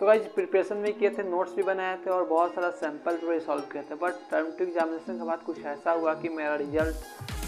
So guys preparation भी किए थे, नोट्स भी बनाए थे और बहुत सारा सैंपल भी सॉल्व किए थे। बट टर्म टू एग्जामिनेशन के बाद कुछ ऐसा हुआ कि मेरा result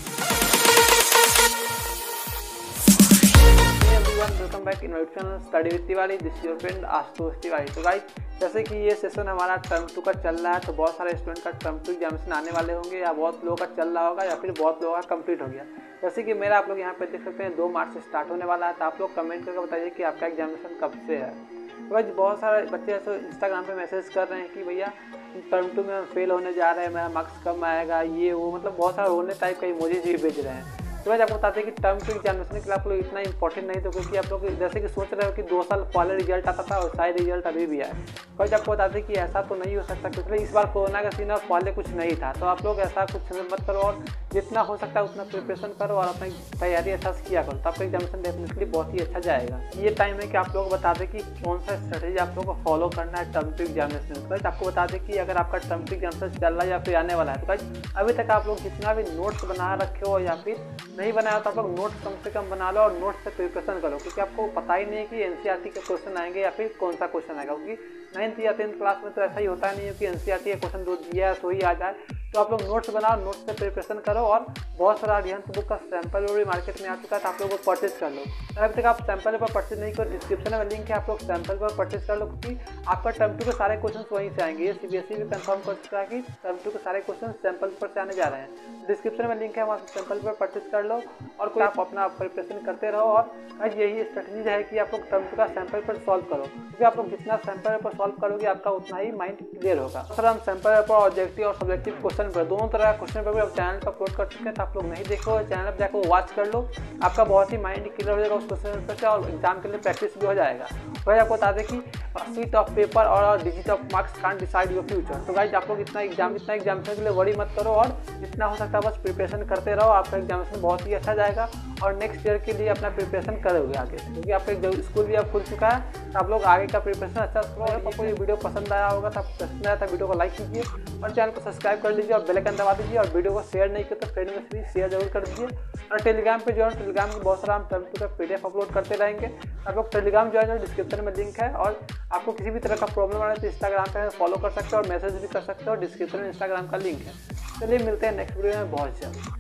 welcome back in my channel study with Tiwari, this your friend Ashutosh Tiwari. तो गाइस जैसे कि ये सेशन हमारा टर्म 2 का चल रहा है, तो बहुत सारे स्टूडेंट का टर्म 2 एग्जामिनेशन आने वाले होंगे या बहुत लोगों का चल रहा होगा या फिर बहुत लोगों का कंप्लीट हो गया। जैसे कि मेरा आप लोग यहाँ पे देख सकते हैं 2 मार्च से स्टार्ट होने वाला है। तो आप लोग कमेंट करके बताइए कि आपका एग्जामिनेशन कब से है। तो भाई बहुत सारे बच्चे ऐसे इंस्टाग्राम पे मैसेज कर रहे हैं कि भैया टर्म 2 में फेल होने जा रहे हैं, मेरा मार्क्स कम आएगा, ये वो, मतलब बहुत सारा रोने टाइप का इमोजी भी भेज रहे हैं। तो वैसे आपको बताते हैं कि टर्म 2 एग्जामिनेशन के लिए आप लोग इतना इंपॉर्टेंट नहीं, तो क्योंकि आप लोग जैसे कि सोच रहे हो कि 2 साल पहले रिजल्ट आता था और शायद रिजल्ट अभी भी आए। वैसे आपको बताते हैं कि ऐसा तो नहीं हो सकता, क्योंकि इस बार कोरोना का सीन और पहले कुछ नहीं था। तो आप लोग ऐसा कुछ मत करो और जितना हो सकता है उतना प्रिपरेशन करो और अपनी तैयारी अच्छा से किया करो, तो आपका एग्जामिनेशन डेफिनेटली बहुत ही अच्छा जाएगा। ये टाइम है कि आप लोग बता दें कि कौन सा स्ट्रेटेजी आप लोगों को फॉलो करना है टर्म 2 एग्जामिनेशन। तो आपको बता दें कि अगर आपका टर्म 2 एग्जामिनेशन चल रहा है या फिर आने वाला है, तो अभी तक आप लोग जितना भी नोट्स बना रखे हो या फिर नहीं बनाया तो आप लोग नोट्स कम से कम बना लो और नोट्स से प्रिपरेशन करो, क्योंकि आपको पता ही नहीं है कि एनसीईआरटी के क्वेश्चन आएंगे या फिर कौन सा क्वेश्चन आएगा। क्योंकि 9th या 10th क्लास में तो ऐसा ही होता नहीं है कि एनसीईआरटी का क्वेश्चन जो दिया है सो ही आ जाए। तो आप लोग नोट्स बनाओ, नोट्स से प्रिपरेशन करो और बहुत सारा अरिहंत बुक का सैंपल भी मार्केट में आ चुका है, तो आप लोग को परचेज कर लो। अभी तक आप सैंपल पर परचेज नहीं करो, डिस्क्रिप्शन में लिंक है, आप लोग सैंपल पर परचेज कर लो, क्योंकि आपका टर्म 2 के सारे क्वेश्चन वहीं से आएंगे। ये सीबीएसई भी कंफर्म कर चुका है कि टर्म 2 के सारे क्वेश्चन सैंपल पर से आने जा रहे हैं। डिस्क्रिप्शन में लिंक है, वहाँ से सैंपल पर परचेज कर लो और कोई आप अपना प्रिपरेशन करते रहो। और आज यही स्ट्रेटजी है कि आप लोग टर्म 2 का सैंपल पर सॉल्व करो, क्योंकि आप लोग जितना सैंपल पर सॉल्व करोगे आपका उतना ही माइंड क्लियर होगा। सर हम सैंपल पर ऑब्जेक्टिव और सब्जेक्टिव क्वेश्चन पर दोनों तरह का क्वेश्चन पेपर चैनल पर अपलोड कर चुके हैं। तो आप लोग नहीं देखो, चैनल पर जाकर वॉच कर लो, आपका बहुत ही माइंड क्लियर हो जाएगा उस क्वेश्चन पेपर से और एग्जाम के लिए प्रैक्टिस भी हो जाएगा। वही आपको बता दें कि शीट ऑफ पेपर और digit of marks can't decide your future. तो गाइस आप लोग इतना एग्जामिनेशन के लिए वरी मत करो और जितना हो सकता है बस प्रिपरेशन करते रहो, आपका एग्जामिनेशन बहुत ही अच्छा जाएगा और नेक्स्ट ईयर के लिए अपना प्रिपरेशन करोगे आगे, क्योंकि आपका स्कूल भी अब खुल चुका है। तो आप लोग आगे का प्रिपरेशन अच्छा करो। अगर आपको ये वीडियो पसंद आया होगा तो पसंद आया था वीडियो को लाइक कीजिए और चैनल को सब्सक्राइब कर लीजिए और बेल आइकन दबा दीजिए और वीडियो को शेयर नहीं किया तो फ्रेंड में भी शेयर जरूर कर दीजिए। और टेलीग्राम पे ज्वाइन, टेलीग्राम में बहुत सारा हम टर्म 2 का PDF अपलोड करते रहेंगे। आप लोग टेलीग्राम ज्वाइन करो, डिस्क्रिप्शन में लिंक है। और आपको किसी भी तरह का प्रॉब्लम आ रहा है तो इंस्टाग्राम पे फॉलो कर सकते हो और मैसेज भी कर सकते हो, डिस्क्रिप्शन में इंस्टाग्राम का लिंक है। चलिए मिलते हैं नेक्स्ट वीडियो में बहुत जल्द।